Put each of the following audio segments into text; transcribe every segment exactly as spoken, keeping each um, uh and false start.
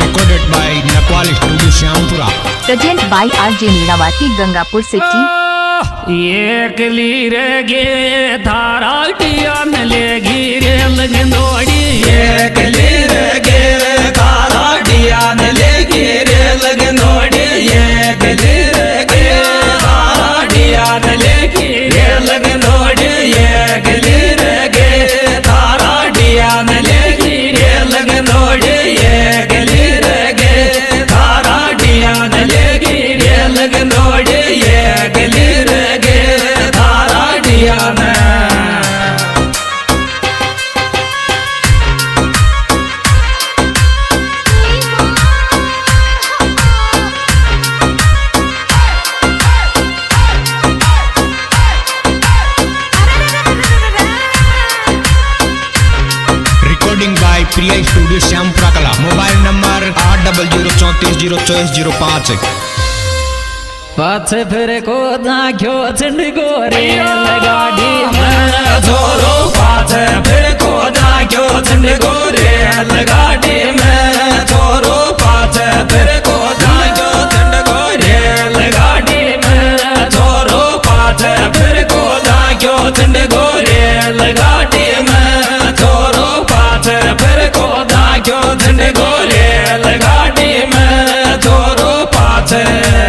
recorded by Nepal Studio Shyampura. Present by R J Meerawati, Gangapur City. एक लीर गे थारा टियान लेगी रे लगनोड़ी एक लीर गे थारा टियान लेगी रे लगनोड़ी एक लीर गे थारा टियान लेगी रे लगनोड़ी एक लीर गे थारा टियान लेगी रे लगनोड़ी एक लीर गे थारा टियान लेगी रे लगनोड़ी एक लीर Recording by Priya Studio Shyampura Kala. Mobile number आठ डबल जीरो चौंतीस जीरो चौबीस जीरो पाँच। पाछे फिर को दाख्यो चंडगो रेल गाड़ी में छोरो पाछे फिर को दाख्यो चंडगो रेल गाड़ी में छोरो पाछे फिर को दाख्यो चंडगो रेल गाड़ी में छोरो पाछे फिर को दाख्यो चंडगो रेल गाड़ी में छोरो पाछे फिर को दाख्यो चंडगो रेल गाड़ी में छोरो पाछे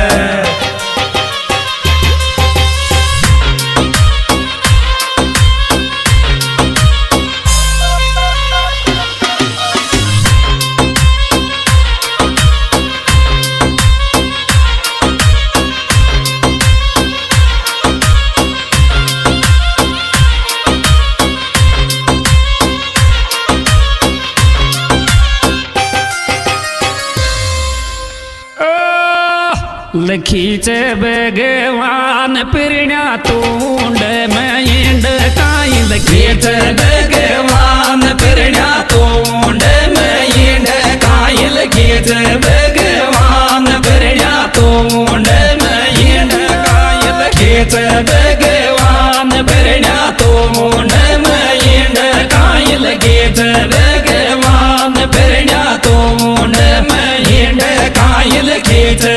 खींचे बेगवान पिरण्या तूंड में इंड काइल खींचे बेगवान पिरण्या तूंड में इंड काइल खींचे बेगवान पिरण्या तूंड में इंड काइल खींचे बेगवान पिरण्या तूंड में इंड काइल खींचे बेगवान पिरण्या तूंड में इंड काइल खींचे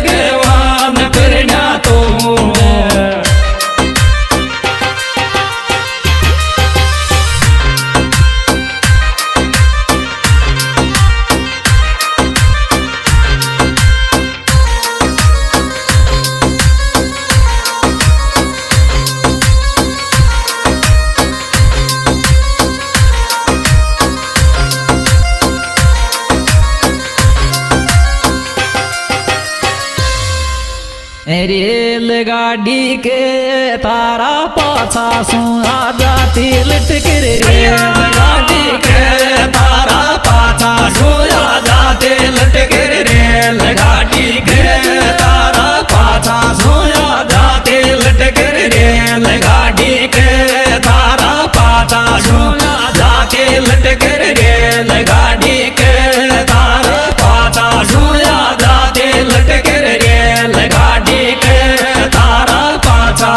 रेलगाड़ी के तारा पाछा सुना जाती लटक रे रेलगाड़ी के तारा पाछा सुना जाते लटक रे रेलगाड़ी के तारा पाछा सुना जाते लटक रे रेलगाड़ी के तारा पाछा सुना जाते लटक रे रेलगाड़ी के तारा पाछा सुना जाते लटक रे रेलगाड़ी के तारा पाछा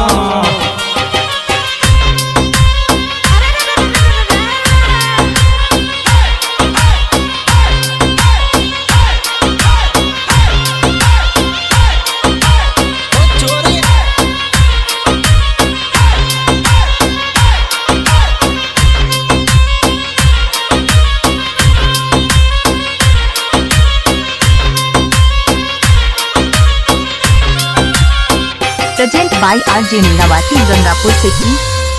Present by R J Meerawati, Gangapur City.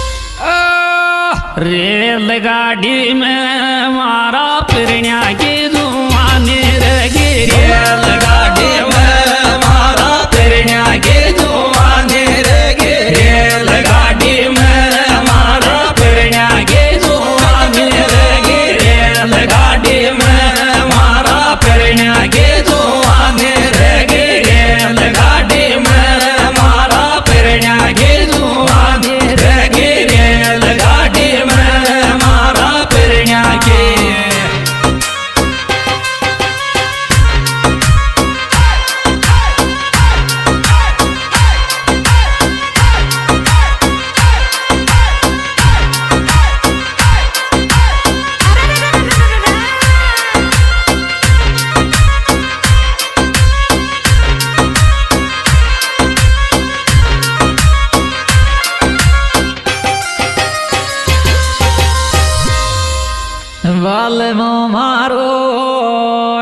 रेलगाड़ी में मारा पिरण्या की जुआनी रगी रेलगाड़ी में मारा पिरण्या की जुआनी रगी रेलगाड़ी में मारा पिरण्या की जुआनी रगी रेलगाड़ी में मारा पिरण्या की जुआनी रगी रेलगाड़ी में मारा पिरण्या की जुआनी रगी रेलगाड़ी में मारा पिरण्या की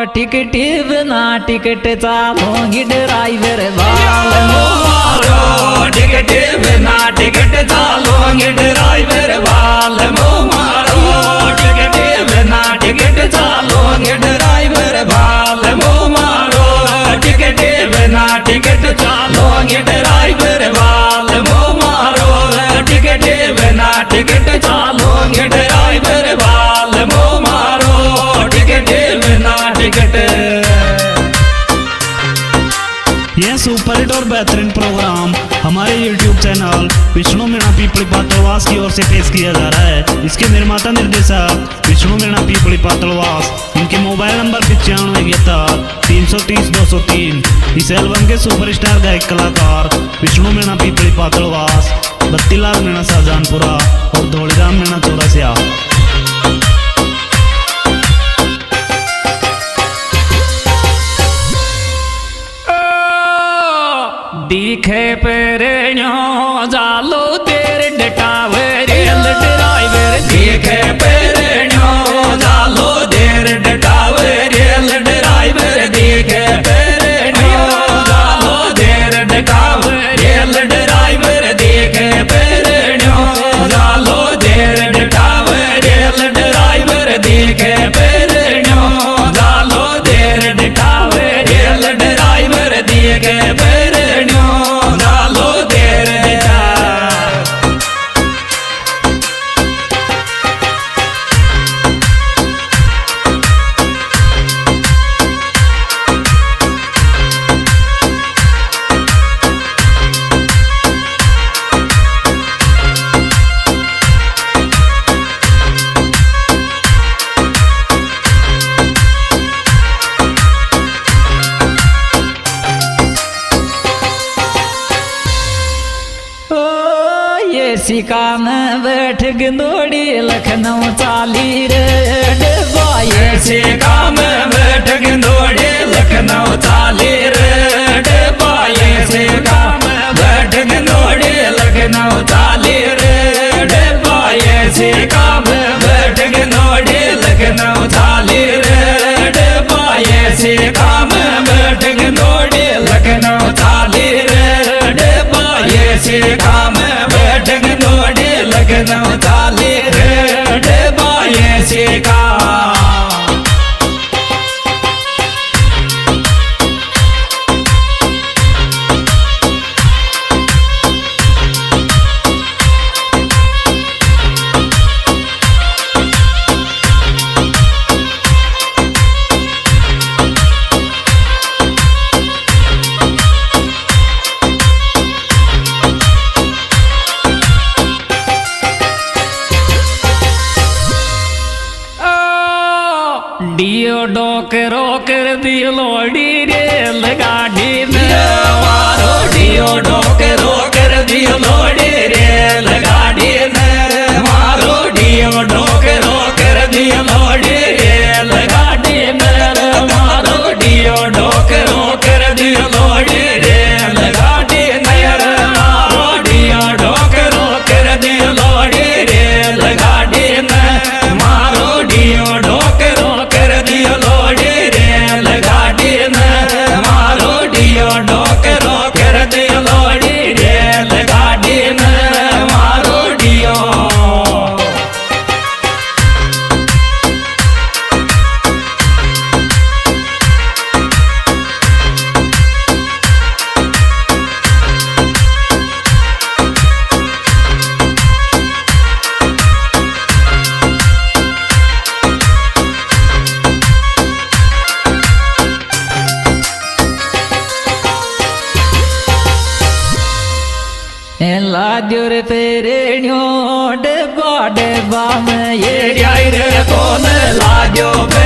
टिकट बिना टिकट चालोगी ड्राइवर बाल मारो टिकट बिना टिकट चालोगे ड्राइवर बाल मारो टिकट बिना टिकट चालोगे ड्राइवर बाल मारो टिकट बिना टिकट चालोगे ड्राइवर बाल मारो टिकट बिना टिकट चालोगे ड्राइवर बाल मारो टिकट बिना टिकट। यह सुपर हिट और बेहतरीन प्रोग्राम हमारे यूट्यूब चैनल विष्णु मीणा पीपली पातलवास की ओर से पेश किया जा रहा है। इसके निर्माता निर्देशक विष्णु मीणा पीपली पातलवास। इनके मोबाइल नंबर पचानवे इकहत्तर तीन सौ तीस दो सौ तीन। इस एल्बम के सुपरस्टार गायक कलाकार विष्णु मीणा पीपली पातलवास, बत्तीलाल मीणा शाहजहानपुरा और धौलीराम मीणा चौरासिया। दिखे पेरेण्यो जालो देर डटावे रेल ड्राइवर दिखे पेरेण्यो जालो देर डटावे रेल ड्राइवर दिखे पेरेण्यो जालो देर डटावे रेल ड्राइवर दिखे पेरेण्यो जालो देर डटावे रेल ड्राइवर दिखे पेरेण्यो जालो देर डटावे रेल ड्राइवर दिखे पेरेण्यो जालो देर डटा। सिका में बैठ गंदोड़ी लखनऊ चाली रे डबाए सिका में बैठ गंदोड़ी लखनऊ चाली रे डबाए सिका में बैठ गंदोड़ी लखनऊ चाली रे डबाए सिका में बैठ गंदोड़ी लखनऊ चाली रे डबाए सिका में बैठ गंदोड़ी लखनऊ चाली रे डबाए सिका में बैठ गंदोड़ी लखनऊ चाली रे डबाए सिका। डियो डोक रोकर दियो लोड़ी रेल गाड़ी में मारो डियो डोक रोकर दियो लोड़ी रेल गाड़ी में मारो डियो डोक रोकर दियो लोड़ी रेल गाड़ी में मारो डियो डोक रोकर दियो लोड़ी रेल गाड़ी में मारो डियो डोक रोकर दियो लोड़ी रेल गाड़ी में मारो डियो डोक रोकर दियो लोड़ी रेल गाड़ी में मारो डियो डोक रोकर दियो लोड़ी रेल गाड़ी में मारो डियो। लाद्योर पेरेण्यो डबा डबा में ये रे कौन लाजो